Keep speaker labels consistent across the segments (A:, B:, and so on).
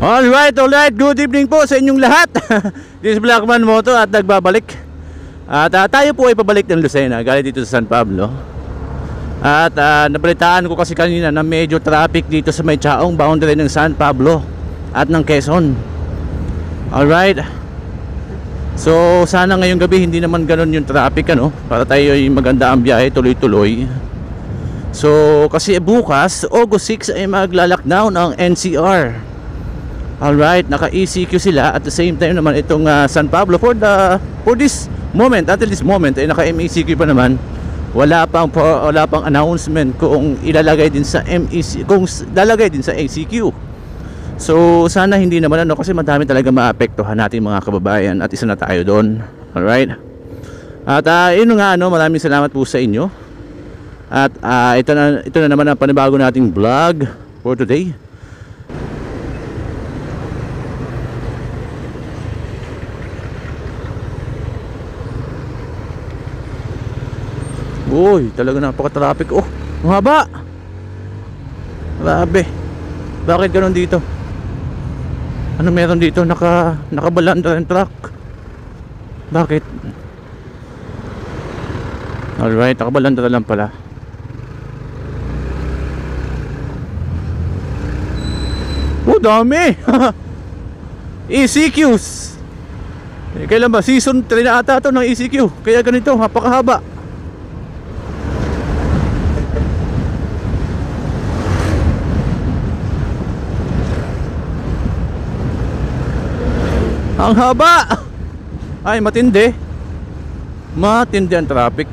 A: Alright, good evening po sa inyong lahat. This is Blackman Moto at nagbabalik. At tayo po ay pabalik ng Lucena, galing dito sa San Pablo. At nabalitaan ko kasi kanina na medyo traffic dito sa may Chaong boundary ng San Pablo at ng Quezon. Alright. So sana ngayong gabi hindi naman ganun yung traffic, ano, para tayo ay maganda ang biyahe, tuloy-tuloy. So kasi bukas August 6 ay magla-lockdown ang NCR. Alright, naka-ECQ sila. At the same time naman itong San Pablo for this moment, until this moment ay naka-MECQ pa naman. Wala pang announcement kung ilalagay din sa MEC, kung lalagay din sa ACQ. So sana hindi naman, ano, kasi madami talaga maapektuhan natin mga kababayan at isa na tayo doon. Alright. At yun nga, ano, maraming salamat po sa inyo. At ito na naman ang panibago nating vlog for today. Uy, talaga napaka-traffic. Oh, ang haba. Grabe. Bakit ganun dito? Ano meron dito? Nakabalanda yung truck. Bakit? Alright, nakabalanda lang pala. Oh, dami. ECQs. Kailan ba? Season 3 na ata ito ng ECQ. Kaya ganito, napakahaba. Ang haba. Ay, matindi. Matindi ang traffic.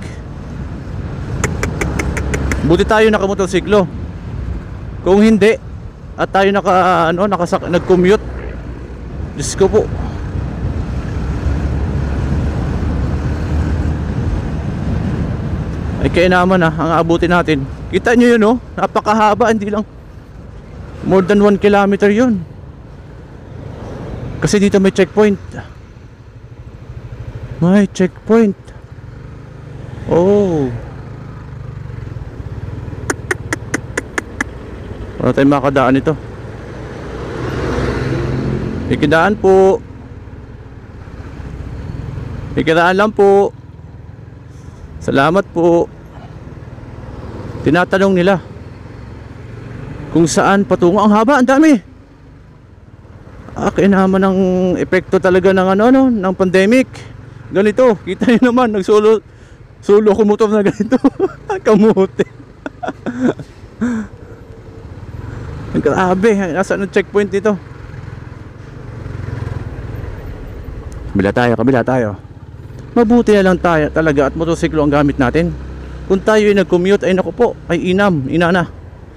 A: Buti tayo nakamotorsiklo. Kung hindi at tayo nag-commute, Diyos ko po. Ay kaya naman ang abutin natin. Kita nyo yun, oh, napakahaba. Hindi lang more than 1 kilometer yun. Kasi dito may checkpoint. May checkpoint. Oh. Wala tayong makadaan ito. Ikidaan po. Ikidaan lang po. Salamat po. Tinatanong nila kung saan patungo. Ang haba, ang dami. Kaya naman ang epekto talaga ng ng pandemic. Ganito, kita niyo naman, nagsulo ko motor na ganito. Kamuti. Grabe, nasaan ang checkpoint dito? Kabila tayo. Mabuti na lang tayo talaga at motorsiklo ang gamit natin. Kung tayo ay nag-commute, ay naku po, ay ina na.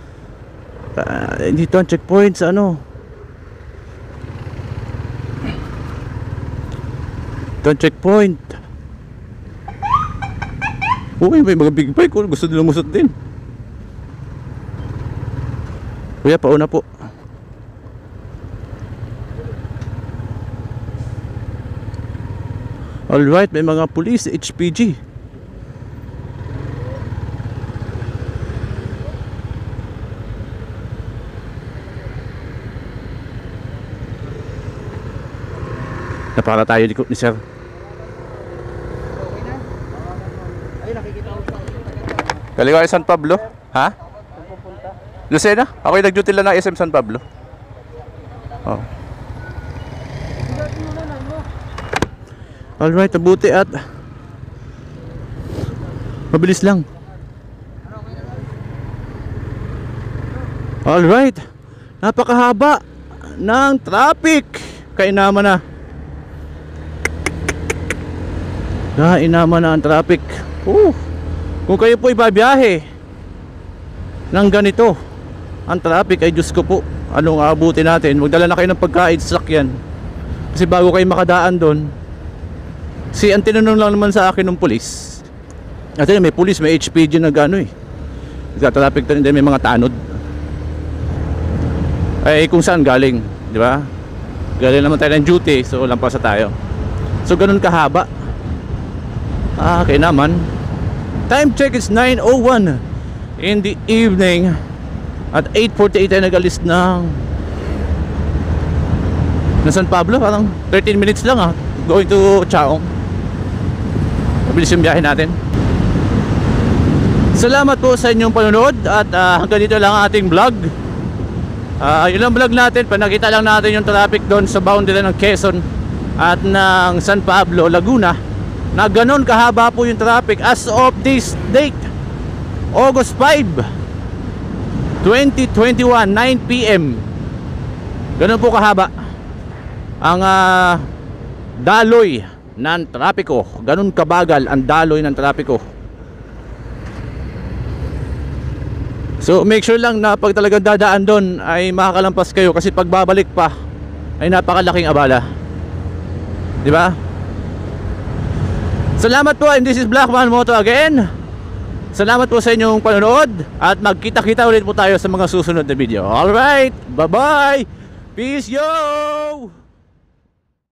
A: Dito ang checkpoint sa Ito checkpoint. Uy, may mga big bike. Gusto nila musot din. Kuya, pauna po. Alright, may mga police, HPG. Napara tayo ni sir. Kaliwa San Pablo? Ha? Lucena? Ako yung nag-duty lang ng SM San Pablo. Oh. Alright, mabuti at mabilis lang. Alright, napakahaba ng traffic. Kainaman na. Kainaman na ang traffic. Kung kayo po ibabiyahe ng ganito, ang traffic ay Diyos ko po, anong aabutin natin? Magdala na kayo ng pagkain sa sakyan. Kasi bago kayo makadaan doon, ang tinanong lang naman sa akin ng pulis. At may pulis, may HPG na gano'n traffic din, may mga tanod. Ay kung saan galing, di ba? Galing naman tayo ng duty, so lampas na tayo. So ganun kahaba. Okay naman. Time check is 9:01 in the evening. At 8:48 tayo nag-alis ng na San Pablo. Parang 13 minutes lang going to Chaong. Mabilis yung biyahe natin. Salamat po sa inyong panonood. At hanggang dito lang ang ating vlog. Yun ang vlog natin. Panakita lang natin yung traffic doon sa boundary ng Quezon at ng San Pablo, Laguna, na ganun kahaba po yung traffic as of this date, August 5, 2021, 9 PM. Ganun po kahaba ang daloy ng trapiko. Ganun kabagal ang daloy ng trapiko. So make sure lang na pag talagang dadaan doon ay makakalampas kayo, kasi pagbabalik pa ay napakalaking abala. Di ba? Salamat po, and this is Blackman Moto again. Salamat po sa inyong panonood at magkita-kita ulit po tayo sa mga susunod na video. Alright, bye-bye. Peace yo.